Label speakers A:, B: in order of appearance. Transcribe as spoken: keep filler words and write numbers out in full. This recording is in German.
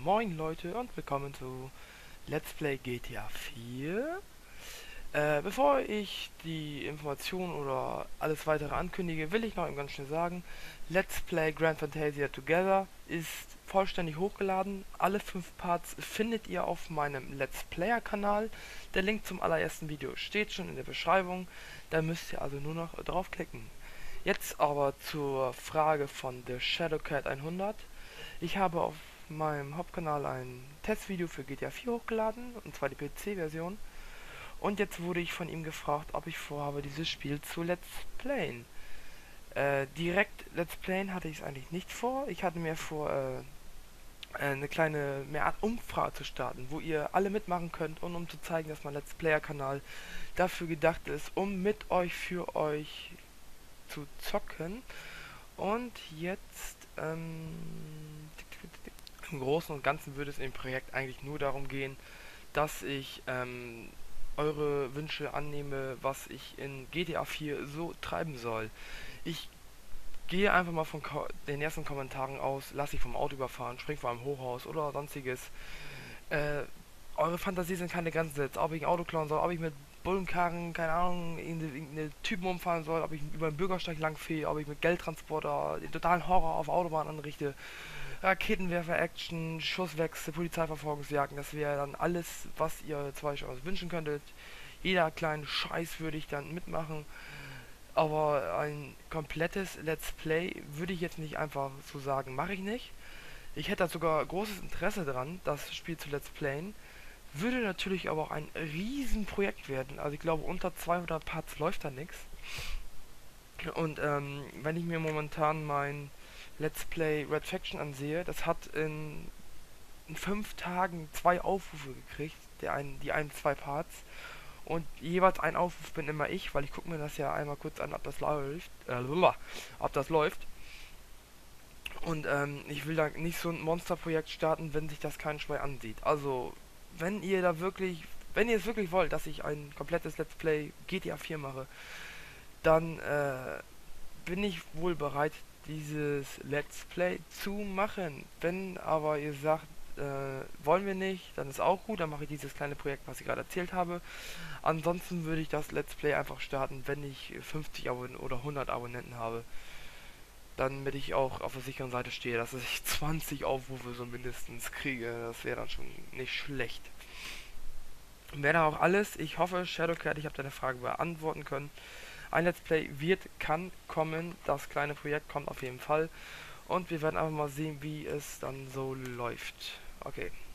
A: Moin Leute und willkommen zu Let's Play G T A vier. Äh, bevor ich die Informationen oder alles weitere ankündige, will ich noch eben ganz schnell sagen, Let's Play Grand Fantasia Together ist vollständig hochgeladen. Alle fünf Parts findet ihr auf meinem Let's Player Kanal. Der Link zum allerersten Video steht schon in der Beschreibung. Da müsst ihr also nur noch draufklicken. Jetzt aber zur Frage von The Shadowcat hundert. Ich habe auf meinem Hauptkanal ein Testvideo für G T A vier hochgeladen, und zwar die P C-Version. Und jetzt wurde ich von ihm gefragt, ob ich vorhabe, dieses Spiel zu Let's Playen. Äh, direkt Let's Playen hatte ich es eigentlich nicht vor. Ich hatte mir vor, äh, eine kleine mehr Art Umfrage zu starten, wo ihr alle mitmachen könnt, und um zu zeigen, dass mein Let's Player-Kanal dafür gedacht ist, um mit euch, für euch zu zocken. Und jetzt, ähm, im Großen und Ganzen würde es im Projekt eigentlich nur darum gehen, dass ich ähm, eure Wünsche annehme, was ich in G T A vier so treiben soll. Ich gehe einfach mal von Ko den ersten Kommentaren aus, lasse ich vom Auto überfahren, spring vor einem Hochhaus oder sonstiges. Äh, eure Fantasie sind keine Grenzen setzt, ob ich ein Auto klauen soll, ob ich mit Bullenkarren, keine Ahnung, irgendeine, irgendeine Typen umfahren soll, ob ich über den Bürgersteig langfehe, ob ich mit Geldtransporter den totalen Horror auf Autobahn anrichte. Raketenwerfer-Action, Schusswechsel, Polizeiverfolgungsjagden, das wäre dann alles, was ihr zum Beispiel aus wünschen könntet. Jeder kleine Scheiß würde ich dann mitmachen, aber ein komplettes Let's Play würde ich jetzt nicht einfach so sagen, mache ich nicht. Ich hätte da sogar großes Interesse dran, das Spiel zu Let's Playen. Würde natürlich aber auch ein Riesenprojekt werden. Also ich glaube, unter zweihundert Parts läuft da nichts. Und ähm, wenn ich mir momentan mein Let's Play Red Faction ansehe, das hat in, in fünf Tagen zwei Aufrufe gekriegt, der ein, die ein, zwei Parts. Und jeweils ein Aufruf bin immer ich, weil ich gucke mir das ja einmal kurz an, ob das läuft. Äh, ob das läuft. Und ähm, ich will da nicht so ein Monsterprojekt starten, wenn sich das kein Schwein ansieht. Also, wenn ihr da wirklich, wenn ihr es wirklich wollt, dass ich ein komplettes Let's Play G T A vier mache, dann äh, bin ich wohl bereit, dieses Let's Play zu machen. Wenn aber ihr sagt, äh, wollen wir nicht, dann ist auch gut, dann mache ich dieses kleine Projekt, was ich gerade erzählt habe. Ansonsten würde ich das Let's Play einfach starten, wenn ich fünfzig Abonnenten oder hundert Abonnenten habe. Damit ich auch auf der sicheren Seite stehe, dass ich zwanzig Aufrufe so mindestens kriege. Das wäre dann schon nicht schlecht. Wäre auch alles. Ich hoffe, Shadowcat, ich habe deine Frage beantworten können. Ein Let's Play wird, kann kommen. Das kleine Projekt kommt auf jeden Fall. Und wir werden einfach mal sehen, wie es dann so läuft. Okay.